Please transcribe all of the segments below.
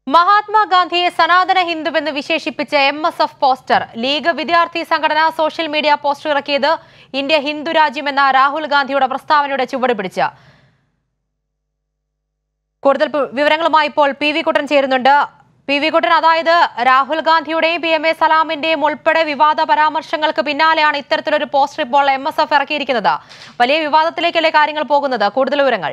മഹാത്മാഗാന്ധിയെ സനാതന ഹിന്ദുവെന്ന് വിശേഷിപ്പിച്ച MSF പോസ്റ്റർ ലീഗ് വിദ്യാർത്ഥി സംഘടന സോഷ്യൽ മീഡിയ പോസ്റ്റർ ഇറക്കിയത് ഇന്ത്യ ഹിന്ദു രാജ്യമെന്ന രാഹുൽ ഗാന്ധിയുടെ പ്രസ്താവനയുടെ ചുവട് പിടിച്ച്. കൂടുതൽ വിവരങ്ങളുമായി ഇപ്പോൾ പി വി കുട്ടൻ ചേരുന്നുണ്ട്. പി വി കുട്ടൻ, അതായത് രാഹുൽ ഗാന്ധിയുടെയും PMA സലാമിന്റെയും ഉൾപ്പെടെ വിവാദ പരാമർശങ്ങൾക്ക് പിന്നാലെയാണ് ഇത്തരത്തിലൊരു പോസ്റ്റർ ഇപ്പോൾ MSF ഇറക്കിയിരിക്കുന്നത്. വലിയ വിവാദത്തിലേക്കല്ലേ കാര്യങ്ങൾ പോകുന്നത്? കൂടുതൽ വിവരങ്ങൾ.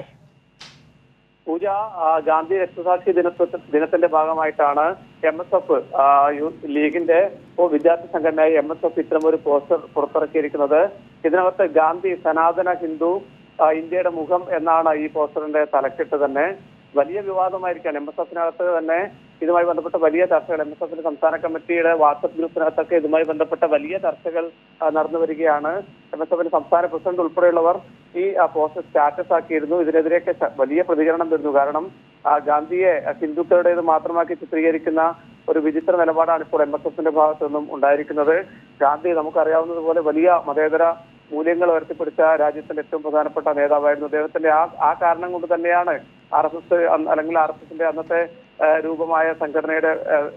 പൂജ, ഗാന്ധി രക്തസാക്ഷി ദിനത്തിന്റെ ഭാഗമായിട്ടാണ് MSF ലീഗിന്റെ വിദ്യാർത്ഥി സംഘടനയായി MSF ഇത്തരമൊരു പോസ്റ്റർ പുറത്തിറക്കിയിരിക്കുന്നത്. ഇതിനകത്ത് ഗാന്ധി സനാതന ഹിന്ദു ഇന്ത്യയുടെ മുഖം എന്നാണ് ഈ പോസ്റ്ററിന്റെ തലക്കെട്ട് തന്നെ. വലിയ വിവാദമായിരിക്കാണ്. MSFനകത്ത് തന്നെ ഇതുമായി ബന്ധപ്പെട്ട വലിയ ചർച്ചകൾ, MSFന്റെ സംസ്ഥാന കമ്മിറ്റിയുടെ വാട്സപ്പ് ഗ്രൂപ്പിനകത്തൊക്കെ ഇതുമായി ബന്ധപ്പെട്ട വലിയ ചർച്ചകൾ നടന്നു വരികയാണ്. MSFന്റെ സംസ്ഥാന പ്രസിഡന്റ് ഉൾപ്പെടെയുള്ളവർ ഈ പോസ്റ്റർ സ്റ്റാറ്റസ് ആക്കിയിരുന്നു. ഇതിനെതിരെയൊക്കെ വലിയ പ്രതികരണം വരുന്നു. കാരണം ഗാന്ധിയെ ഹിന്ദുക്കളുടേത് മാത്രമാക്കി ചിത്രീകരിക്കുന്ന ഒരു വിചിത്ര നിലപാടാണ് ഇപ്പോൾ MSFന്റെ ഭാഗത്തു നിന്നും ഉണ്ടായിരിക്കുന്നത്. ഗാന്ധി നമുക്കറിയാവുന്നതുപോലെ വലിയ മതേതര മൂല്യങ്ങൾ ഉയർത്തിപ്പിടിച്ച രാജ്യത്തിന്റെ ഏറ്റവും പ്രധാനപ്പെട്ട നേതാവായിരുന്നു. അദ്ദേഹത്തിന്റെ ആ കാരണം കൊണ്ട് തന്നെയാണ് RSS അല്ലെങ്കിൽ RSSന്റെ അന്നത്തെ രൂപമായ സംഘടനയുടെ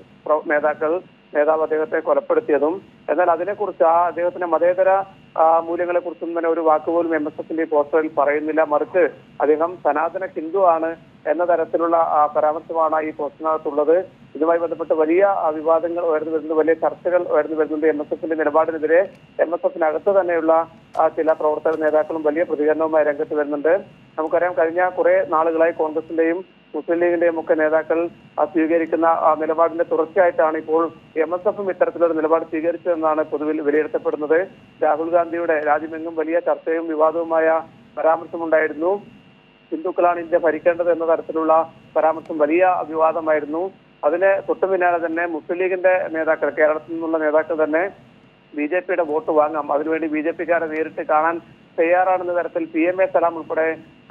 നേതാവ് അദ്ദേഹത്തെ കൊലപ്പെടുത്തിയതും. എന്നാൽ അതിനെക്കുറിച്ച് അദ്ദേഹത്തിന്റെ മതേതര മൂല്യങ്ങളെ കുറിച്ചും തന്നെ ഒരു വാക്കുപോലും MSFന്റെ പോസ്റ്ററിൽ പറയുന്നില്ല. മറിച്ച് അദ്ദേഹം സനാതന ഹിന്ദു ആണ് എന്ന തരത്തിലുള്ള പരാമർശമാണ് ഈ പോസ്റ്ററിനകത്തുള്ളത്. ഇതുമായി ബന്ധപ്പെട്ട് വലിയ വിവാദങ്ങൾ ഉയർന്നു വരുന്നുണ്ട്, വലിയ ചർച്ചകൾ ഉയർന്നു വരുന്നുണ്ട്. MSFന്റെ നിലപാടിനെതിരെ MSFനകത്ത് തന്നെയുള്ള ചില പ്രവർത്തക നേതാക്കളും വലിയ പ്രതികരണവുമായി രംഗത്ത് വരുന്നുണ്ട്. നമുക്കറിയാം, കഴിഞ്ഞ കുറെ നാളുകളായി കോൺഗ്രസിന്റെയും മുസ്ലിം ലീഗിന്റെയും ഒക്കെ നേതാക്കൾ സ്വീകരിക്കുന്ന നിലപാടിന്റെ തുടർച്ചയായിട്ടാണ് ഇപ്പോൾ MSFും ഇത്തരത്തിലൊരു നിലപാട് സ്വീകരിച്ചതെന്നാണ് പൊതുവിൽ വിലയിരുത്തപ്പെടുന്നത്. രാഹുൽ ഗാന്ധിയുടെ രാജ്യമെങ്ങും വലിയ ചർച്ചയും വിവാദവുമായ പരാമർശമുണ്ടായിരുന്നു. ഹിന്ദുക്കളാണ് ഇന്ത്യ ഭരിക്കേണ്ടത് എന്ന തരത്തിലുള്ള പരാമർശം വലിയ വിവാദമായിരുന്നു. അതിന് തൊട്ടു പിന്നാലെ തന്നെ മുസ്ലിം ലീഗിന്റെ നേതാക്കൾ, കേരളത്തിൽ നിന്നുള്ള നേതാക്കൾ തന്നെ BJPയുടെ വോട്ട് വാങ്ങാം, അതിനുവേണ്ടി BJPക്കാരെ നേരിട്ട് കാണാൻ തയ്യാറാണെന്ന തരത്തിൽ PMA സലാം ഉൾപ്പെടെ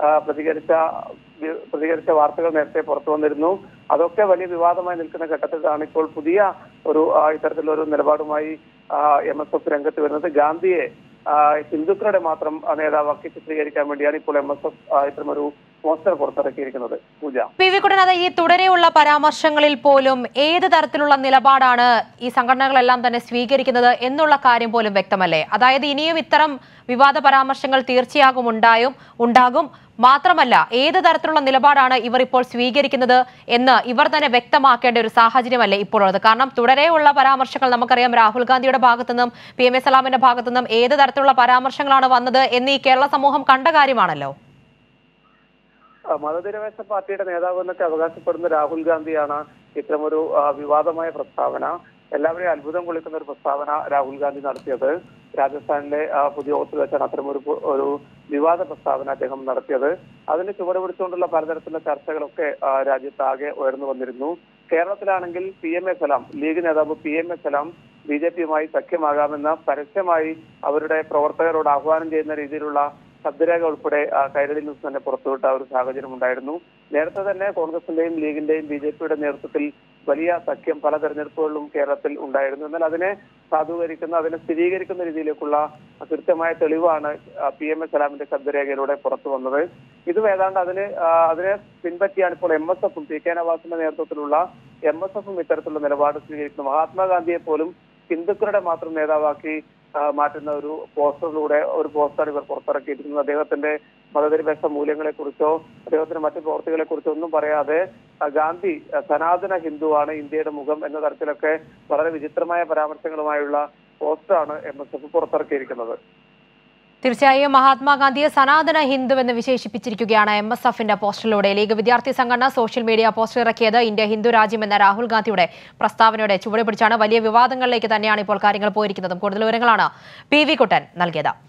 പ്രതികരിച്ച വാർത്തകൾ നേരത്തെ പുറത്തു വന്നിരുന്നു. അതൊക്കെ വലിയ വിവാദമായി നിൽക്കുന്ന ഘട്ടത്തിലാണ് ഇപ്പോൾ പുതിയ ഒരു ഇത്തരത്തിലൊരു നിലപാടുമായി MSF രംഗത്ത് വരുന്നത്. ഗാന്ധിയെ ഹിന്ദുക്കളുടെ മാത്രം നേതാവാക്കി ചിത്രീകരിക്കാൻ വേണ്ടിയാണ് ഇപ്പോൾ MSF ഇത്തരമൊരു പോസ്റ്റർ പുറത്തിറക്കിയിരിക്കുന്നത്. പൂജ, പി വി കുട്ടൻ, ഈ തുടരെയുള്ള പരാമർശങ്ങളിൽ പോലും ഏത് തരത്തിലുള്ള നിലപാടാണ് ഈ സംഘടനകളെല്ലാം തന്നെ സ്വീകരിക്കുന്നത് എന്നുള്ള കാര്യം പോലും വ്യക്തമല്ലേ? അതായത് ഇനിയും ഇത്തരം വിവാദ പരാമർശങ്ങൾ തീർച്ചയായും ഉണ്ടാകും. മാത്രമല്ല, ഏത് തരത്തിലുള്ള നിലപാടാണ് ഇവർ ഇപ്പോൾ സ്വീകരിക്കുന്നത് എന്ന് ഇവർ തന്നെ വ്യക്തമാക്കേണ്ട ഒരു സാഹചര്യമല്ലേ ഇപ്പോൾ ഉള്ളത്? കാരണം തുടരെയുള്ള പരാമർശങ്ങൾ നമുക്കറിയാം, രാഹുൽ ഗാന്ധിയുടെ ഭാഗത്തുനിന്നും PMA സലാമിന്റെ ഭാഗത്തുനിന്നും ഏത് തരത്തിലുള്ള പരാമർശങ്ങളാണ് വന്നത് എന്ന് ഈ കേരള സമൂഹം കണ്ട കാര്യമാണല്ലോ. മതനിരപേക്ഷ പാർട്ടിയുടെ നേതാവ് എന്നൊക്കെ അവകാശപ്പെടുന്ന രാഹുൽ ഗാന്ധിയാണ് ഇത്തരമൊരു വിവാദമായ പ്രസ്താവന, എല്ലാവരെയും അത്ഭുതം കൊള്ളിക്കുന്ന ഒരു പ്രസ്താവന രാഹുൽ ഗാന്ധി നടത്തിയത്. രാജസ്ഥാനിലെ പൊതുയോഗത്തിൽ വെച്ചാണ് അത്തരമൊരു വിവാദ പ്രസ്താവന അദ്ദേഹം നടത്തിയത്. അതിന് ചുവട് പിടിച്ചുകൊണ്ടുള്ള പലതരത്തിലുള്ള ചർച്ചകളൊക്കെ രാജ്യത്താകെ ഉയർന്നു വന്നിരുന്നു. കേരളത്തിലാണെങ്കിൽ PMA സലാം, ലീഗ് നേതാവ് PMA സലാം BJPയുമായി സഖ്യമാകാമെന്ന് പരസ്യമായി അവരുടെ പ്രവർത്തകരോട് ആഹ്വാനം ചെയ്യുന്ന രീതിയിലുള്ള ശബ്ദരേഖ ഉൾപ്പെടെ കൈരളി ന്യൂസ് തന്നെ പുറത്തുവിട്ട ഒരു സാഹചര്യം ഉണ്ടായിരുന്നു. നേരത്തെ തന്നെ കോൺഗ്രസിന്റെയും ലീഗിന്റെയും BJPയുടെ നേതൃത്വത്തിൽ വലിയ സഖ്യം പല തെരഞ്ഞെടുപ്പുകളിലും കേരളത്തിൽ ഉണ്ടായിരുന്നു. എന്നാൽ അതിനെ സാധൂകരിക്കുന്ന, അതിനെ സ്ഥിരീകരിക്കുന്ന രീതിയിലേക്കുള്ള കൃത്യമായ തെളിവാണ് PMA സലാമിന്റെ ശബ്ദരേഖയിലൂടെ പുറത്തു വന്നത്. ഇതും ഏതാണ്ട് അതിനെ പിൻപറ്റിയാണ് ഇപ്പോൾ MSFും PK നവാസിന്റെ നേതൃത്വത്തിലുള്ള MSFും ഇത്തരത്തിലുള്ള നിലപാട് സ്വീകരിക്കുന്നു. മഹാത്മാഗാന്ധിയെ പോലും ഹിന്ദുക്കളുടെ മാത്രം നേതാവാക്കി മാറ്റുന്ന ഒരു പോസ്റ്റർ ഇവർ പുറത്തിറക്കിയിരിക്കുന്നത്. അദ്ദേഹത്തിന്റെ മതനിരപേക്ഷ മൂല്യങ്ങളെ കുറിച്ചോ അദ്ദേഹത്തിന്റെ മറ്റു പ്രവർത്തികളെ കുറിച്ചോ ഒന്നും പറയാതെ ഗാന്ധി സനാതന ഹിന്ദുവാണ്, ഇന്ത്യയുടെ മുഖം എന്ന തരത്തിലൊക്കെ വളരെ വിചിത്രമായ പരാമർശങ്ങളുമായുള്ള പോസ്റ്ററാണ് MSF പുറത്തിറക്കിയിരിക്കുന്നത്. തീർച്ചയായും മഹാത്മാഗാന്ധിയെ സനാതന ഹിന്ദു എന്ന് വിശേഷിപ്പിച്ചിരിക്കുകയാണ് MSFന്റെ പോസ്റ്ററിലൂടെ. ലീഗ് വിദ്യാർത്ഥി സംഘടന സോഷ്യൽ മീഡിയ പോസ്റ്റർ ഇറക്കിയത് ഇന്ത്യ ഹിന്ദു രാജ്യം എന്ന രാഹുൽ ഗാന്ധിയുടെ പ്രസ്താവനയുടെ ചുവട് പിടിച്ചാണ്. വലിയ വിവാദങ്ങളിലേക്ക് തന്നെയാണ് ഇപ്പോൾ കാര്യങ്ങൾ പോയിരിക്കുന്നതും. കൂടുതൽ വിവരങ്ങളാണ് പി വി കുട്ടൻ നൽകിയത്.